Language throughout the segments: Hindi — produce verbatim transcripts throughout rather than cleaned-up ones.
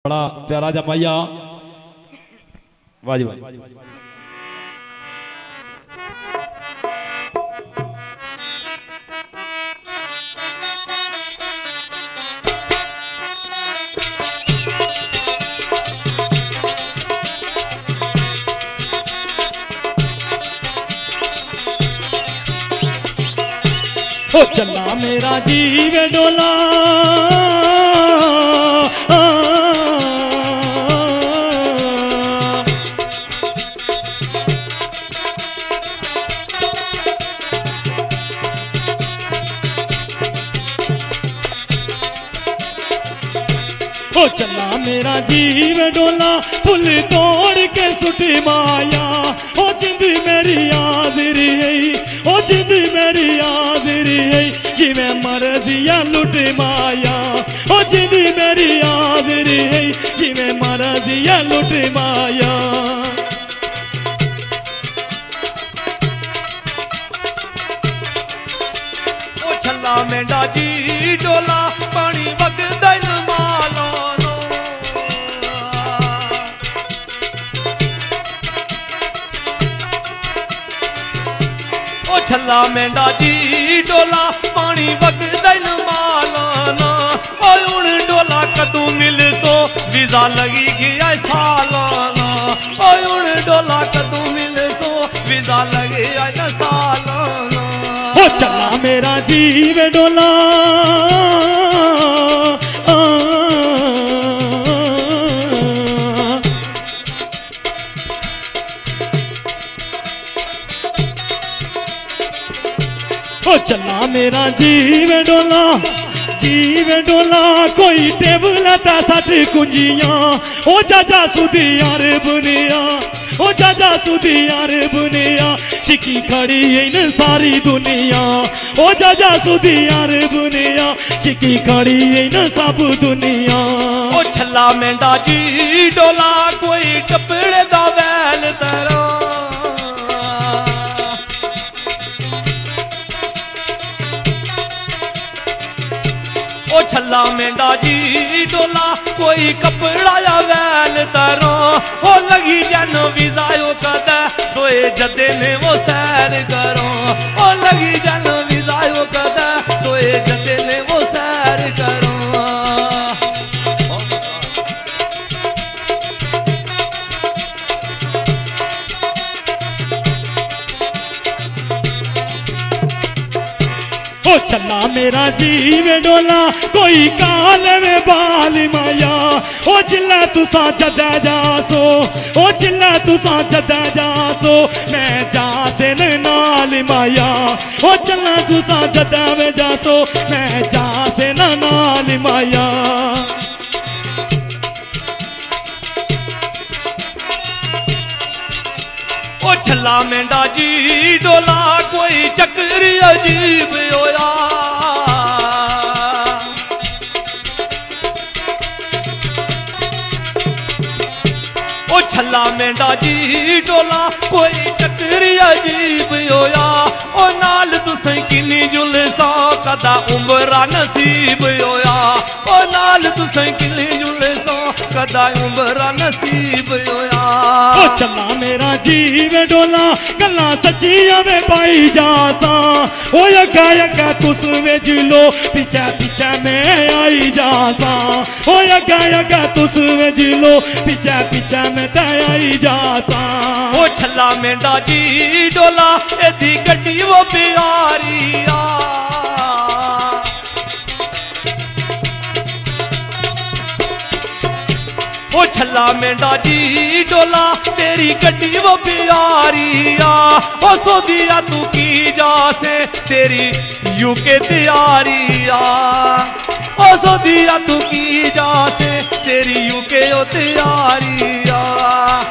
बड़ा प्यारा जमाइया वाजी वाजी ओ चला मेरा जीव डोला ओ चला मेरा जीव डोला पुल तोड़ के सुटी माया ओ जिंद मेरी आज़री है ओ जिंद मेरी आज़री है जिमें मर्जिया लुट माया ओ जिंद मेरी आज़री है जिमें मर्जिया लुट माया ओ छला मेंढा जी डोला पानी वगदा माला ओ छला मेंढा जी डोला पानी वगदा मालाना ओ हुण डोला कदू मिल सो वीजा लगी गया सालाना ओ हुण डोला कदू मिल सो वीजा लगी गया सालाना ओ चला मेरा जीव डोला ओ चला मेरा जीव डोला जीव डोला कोई टेबल ता सट कुंजियां ओ चाचा सुधी यार बुनिया ओ चाचा सुधी यार बुनिया चिकी खड़ी है न सारी दुनिया ओ चाचा सुधी यार बुनिया चिकी खड़ी है न सब दुनिया ओ छला मेंढा जी डोला कोई कपड़े दा वैल तरा ओ छला मेंढा जी डोला कोई कपड़ा या वैल तरा ओ लगी जन विजायो कदा दोए जदे ने वो सैर करो ओ लगी जन विजायो कदा दोए जदे ने वो सैर करो ओ चला मेरा जीव डोला कोई काल में बाल माया ओ चिल्ला तुसा जदा जासो ओ चिल्ला तुसा जदा जासो मैं जा से नाल माया ओ चला तुसा जदा में जासो मैं जा से नाल माया ओ छला मेंढा जी डोला कोई चक्री अजीब होया ओ छला मेंढा जी डोला कोई चक्री अजीब होया ओ नाल तुसें किन्नी जुलसा कदा उमरा नसीब होया ओ नाल तुसें किन्नी जुलसा कदा उमरा नसीब होया ओ चला मेरा जीव डोला गल्ला सच्चियां में पाई जासा ओ यका यका तुस में जिलो पीछे पीछे में आई जासा ओ यका यका तुस में जिलो पीछे पीछे में तय आई जासा ओ छला मेंढा जी डोला एदी गड्डी वो प्यारी आ ओ छला मेंढा जी डोला तेरी गड्डी वो प्यारी आ ओ सोदिया तू की जा से तेरी यूके तैयारी आ ओ सोदिया तू की जा से तेरी यूके ओ तैयारी आ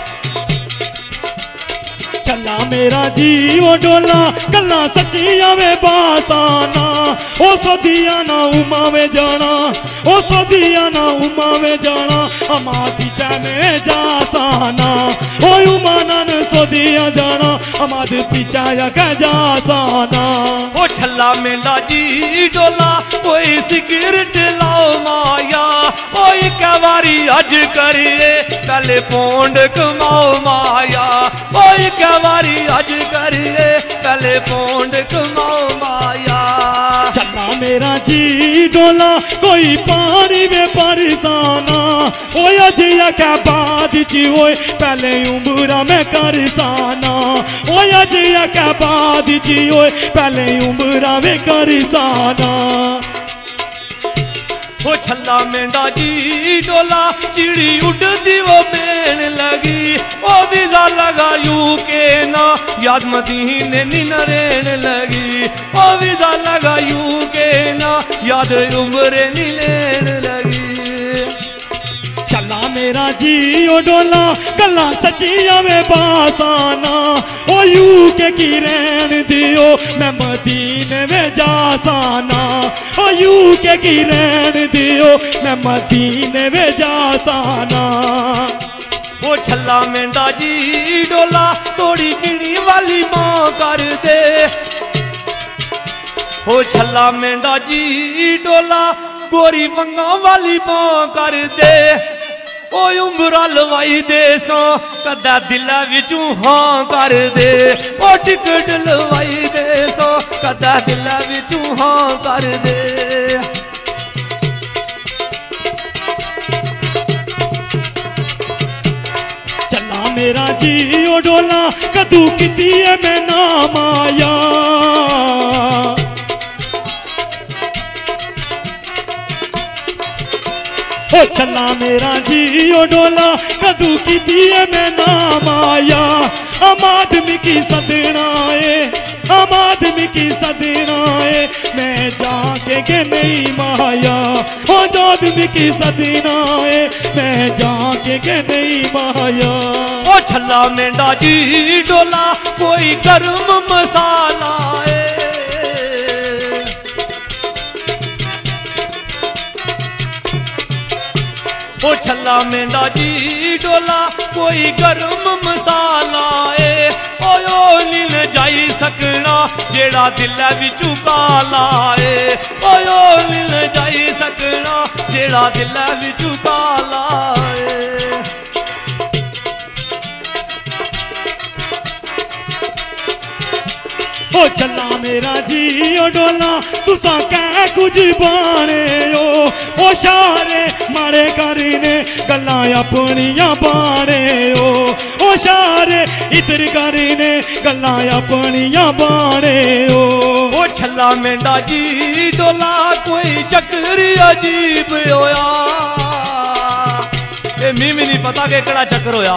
चला मेरा जीव डोला गल्ला सच्चियां में बासाना ओ सोदिया ना उमा में जाना ओ सोदिया ना उमा में जाना अमा पीछे में जा साना ओ उमा नान सोदिया जाना अमाद पीछा या का जा साना ओ छला मेंढा जी डोला कोई सिगरेट लाओ माया ओ एक बारी अज करिए पहले पौंड कमाओ माया, ओ एक बारी अज करिए पहले पौंड कमाओ माया। चला मेरा जी डोला कोई पानी में परसाना, ओ अजिया क्या बाद ची ओए पहले उम्रा में करसाना, ओ अजिया क्या बाद ची ओए पहले उम्रा में करसाना। वो छल्ला मेंढा जी डोला चिड़ी उड़ती वो बेन लगी, ओ वीजा लगा यूके ना याद मदीने नी नरेन लगी, ओ वीजा लगा यूके ना याद उम्रे नी लेन लगी। चला मेरा जी ओ डोला गल्ला सचिया में बासाना, ओ यू के की रहन दियो मैं मदीने में जासाना, ओ यू के की रहन दियो मैं मदीने में जासाना। वो छल्ला मेंढा जी डोला तोड़ी गिड़ी वाली मां कर दे, वो छल्ला मेंढा जी डोला गोरी वंगा वाली मां कर दे, ओ उम्रा लवाई दे सो कदा दिला विचू हाँ कर दे, ओ टिकट लवाई दे सो कदा दिला विचू हाँ कर दे। चला मेरा जी ओ डोला कदू किती है मैं ना माया, ओ चला मेरा जी ओ डोला कदू की दिए में नाम आया। हम आदमी की सदना है, हम आदमी की सदना है, मैं जाके के नहीं माया, ओ जो आदमी की सदना है मैं जाके के नहीं माया। ओ छल्ला मेंढा जी डोला कोई गर्म मसाला है, ओ छल्ला मेंढा जी डोला कोई गर्म मसाला है, ओ नील जाई सकना जेड़ा दिल विचू काला है, ओ नील जाई सकना जेड़ा दिल विचू काला है। ओ चला मेरा जी ओ डोला तुसा कह कुछ बाने ओ, ओ शारे मारे करीने गल्ला अपनिया बाने ओ, ओ शारे इधर करीने गल्ला अपनिया बाने ओ। ओ छल्ला मेंढा जी डोला कोई चक्कर अजीब होया, ए मी भी नहीं पता कि केड़ा चक्कर होया।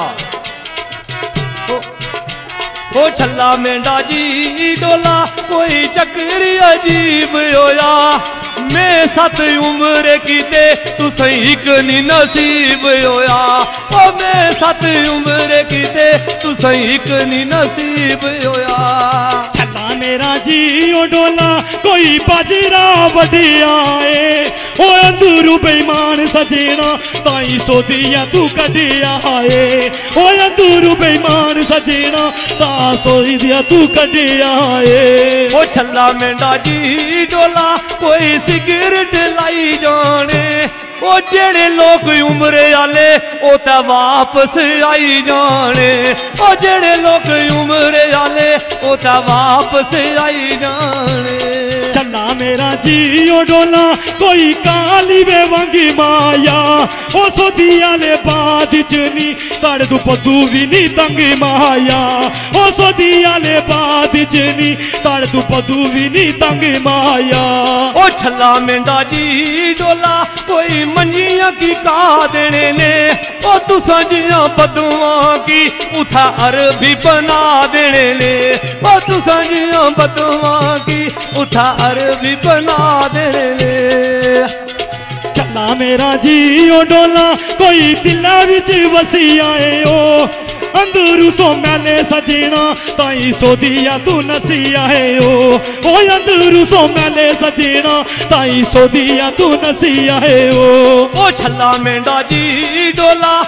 ओ छल्ला मेंढा जी डोला कोई चक्कर अजीब होया, मैं सत उम्र कीते तू सही एक नी नसीब होया, ओ मैं सत उम्र कीते तू सही एक नी नसीब होया। छल्ला मेरा जी ओ डोला कोई बाजरा वडिया है, ओ अंदरू बेईमान सजना ताई सोदिया तू कडिया है, ओ अंदरू बेईमान सजना ता सोदिया तू कडिया है। ओ छल्ला मेंढा जी डोला कोई सिगरेट लाई जाने, ओ जेड़े लोग उम्रे आले ओ ता वापस आई जाने, ओ जेड़े लोग उम्रे आले ओ ता वापस आई जाने। चला मेरा जी ओ डोला कोई काली वे वंगी माया, ओ सोदिया ले बाद चनी तड़ तू पदू भी नी तंगी माया, ओ सोदिया ले बाद चनी तड़ तू पदू भी नी तंगी माया। ओ छल्ला मेंढा जी डोला कोई मंजिया की का देने ने, ओ तुसा जिया बदुआ की उठा अरबी बना देने ने, ओ तुसा जिया बदुआ की उठा अरबी बना देने ने। चला मेरा जी ओ डोला कोई दिला विच वसी आए ओ, अंदरू सो मैले सजना ताई सोदिया तू नसिया है ओ, ओ अंदरू सो मैले सजना ताई सोदिया तू नसिया है ओ। ओ छल्ला मेंढा जी डोला कोई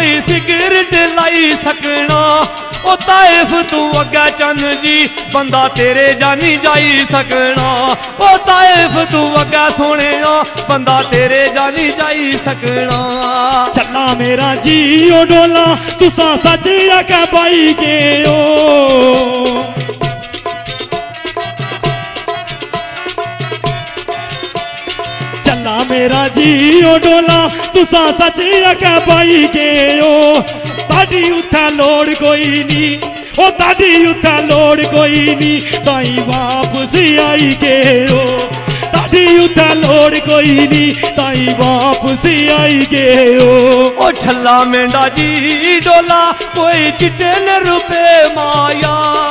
कोई सिगरेट लाई सकना। ओ ताइफ तू अग्गा चन जी बंदा तेरे जानी जाई सकना। ओ ताइफ तू अग्गा सोने बंदा तेरे जानी जाई सकना। चला मेरा जी ओ डोला तुसा सच आके पाई के ओ। चला मेरा जी ओ डोला तुसा सच आके पाई के ओ। ताड़ी उत्थे लोड़ कोई नी ओ ताड़ी उत्थे लोड़ कोई नी ताई वापस आई के ओ। ताड़ी उत्थे लोड़ कोई नी ताई वापस आई के ओ। ओ छल्ला मेंढा जी डोला कोई चिट्टे न रुपए माया।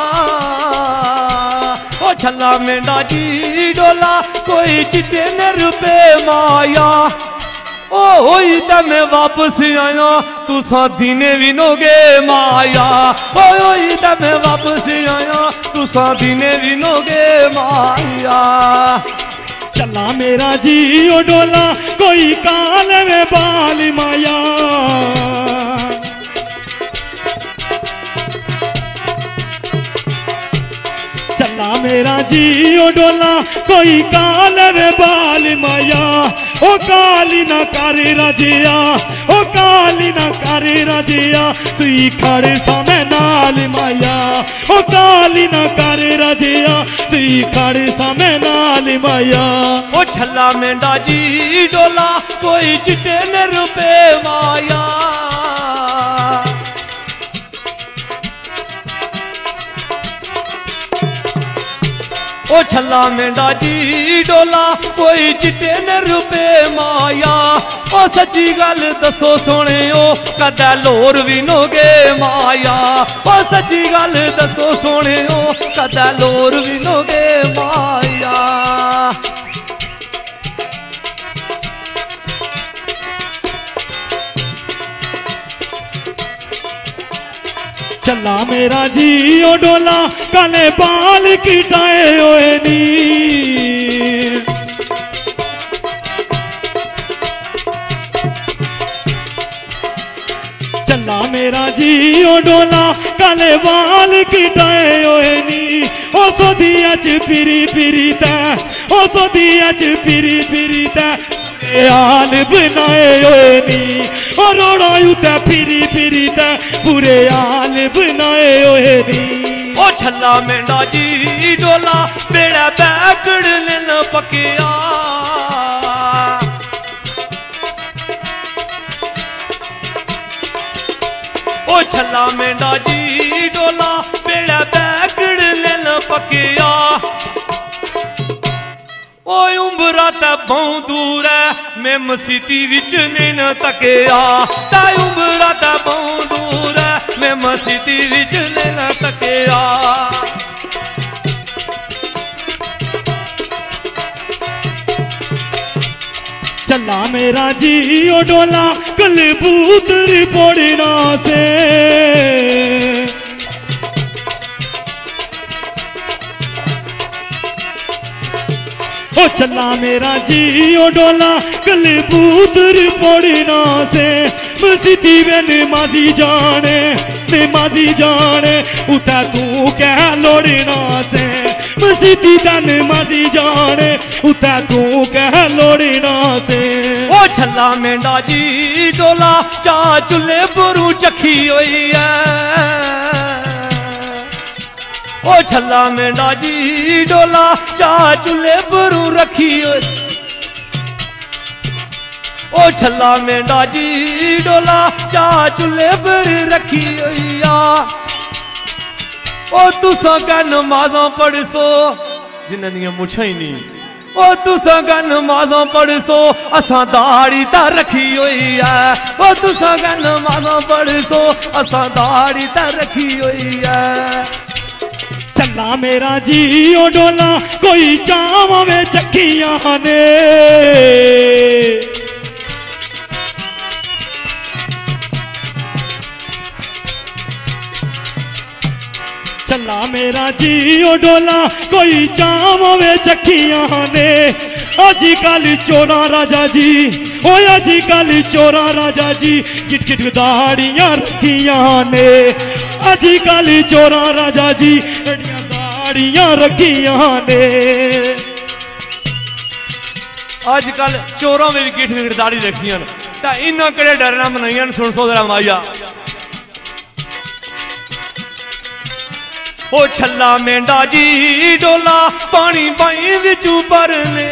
ओ छल्ला मेंढा जी डोला कोई चिट्टे न रुपए माया। ओ होई त मैं वापस आया तुसा दीने विनोगे माया। ओ होई त मैं वापस आया तुसा दीने विनोगे माया। चला मेरा जी ओ डोला कोई काल में बाल माया। चला मेरा जी ओ डोला कोई काल में बाल माया। ओ काली ना कर रजिया ओ काली ना कर रजिया तुई खड़ सामे नाल माया। ओ काली ना कर रजिया तुई खड़ सामे नाल माया। ओ छल्ला मेंढा जी डोला कोई चिट्टे न रुपए माया। ओ छल्ला मेंढा जी डोला कोई चिट्टे न रुपए माया। ओ सच्ची गल दसो सोने ओ कदै लोर विनोगे माया। ओ सच्ची गल दसो सोने ओ कदै लोर विनोगे माया। चला मेरा जी ओ डोला काले बाल किटाए होए नी। चला मेरा जी ओ डोला काले बाल किटाए होए नी। ओ सोदिया च फिरी फिरी तै ओ सोदिया च फिरी फिरी तै हाल बनाए होए नी। ओ रोड़ा उत्ते फिरी फिरी तै बुरे हाल बनाए होए नी। ओ छल्ला मेंढा जी डोला बेड़ा बैकड़ लेन पकिया। ओ छल्ला मेंढा जी डोला बेड़ा बैकड़ लेन पकिया। ओ उम्रा ते बहुत दूर है मैं मसीती विच नैन तकिया। ता उम्रा ते बहुत दूर है मैं मसीती विच नैन तकिया। चला मेरा जी ओ डोला कलबूतर पोड़ना से। ओ चला मेरा जी ओ डोला कलबूतर पोड़ना से। मसीती में नमाजी जाने नमाजी जाने उता तू कह लोड़ना से। मसीती का नमाजी जाने उता तू कह लोड़ना से। ओ छल्ला मेंढा जी डोला चा चुल्हे बरू चखी हुई है। ओ छल्ला मेंढा जी डोला चा चुल्हे बरू रखी हुई। ओ छल्ला मेंढा जी डोला चा चुल्हे पर रखी हुई आ। ओ तुसा कै नमाज़ां पढ़ सो जिन्हां दियां मुछां ही नहीं। ओ तुसा कै नमाज़ां पढ़ सो असां दाढ़ी ता रखी हुई है। ओ तुसा कै नमाज़ां पढ़ सो असां दाढ़ी ता रखी हुई है। चला मेरा जी ओ डोला कोई चावां में चक्कियां ने। चला मेरा जी ओ डोला कोई चावां में चक्कियां ने। अज कल चोरा राजा जी ओ अजकल चोरा राजा जी किट किट दाड़ियां रखियां ने अजकल चोरा राजा जी एडियां दाड़ियां रखियां ने अजकल चोरों में भी किट किट दाड़ी रखियां तो इन्हों केड़े डरना मनाइया सुन सो जरा माइया ओ छला मेंढा जी डोला पानी पाई विचू भरने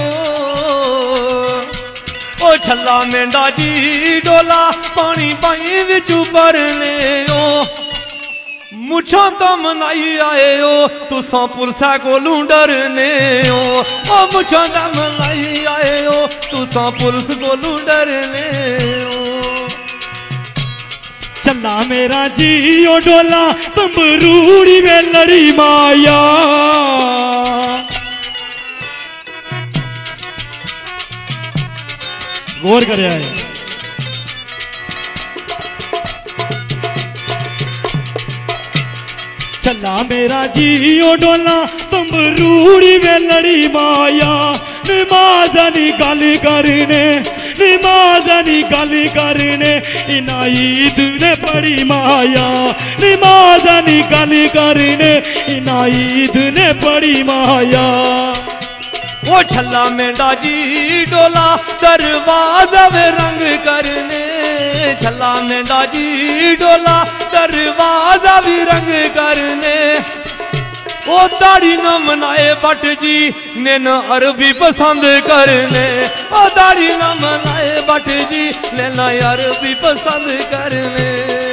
ओ छला मेंढा जी डोला पानी पाई विचू भरने ओ मुछां तो मनाई आए ओ तुसा पुलसा कोलू डरने ओ ओ मुछां तो मनाई आए ओ तुसा पुलिस कोलू डरने ओ चला मेरा जी ओ डोला तंबरूड़ी में लड़ी माया गौर करे आए चला मेरा जी ओ डोला तंबरूड़ी में लड़ी माया नमाज़ानी गल करने नमाज़ानी गल करने इना ईद ने पड़ी माया नमाज़ानी गल करने इना ईद ने पड़ी माया वो छला मेंढा जी डोला दरवाजा वे रंग करने छला मेंढा जी डोला दरवाजा भी रंग करने ओ दाढ़ी न मनाए बट जी ने न अरबी पसंद करने ओ दाढ़ी न मनाए बट जी ने न अरबी पसंद करने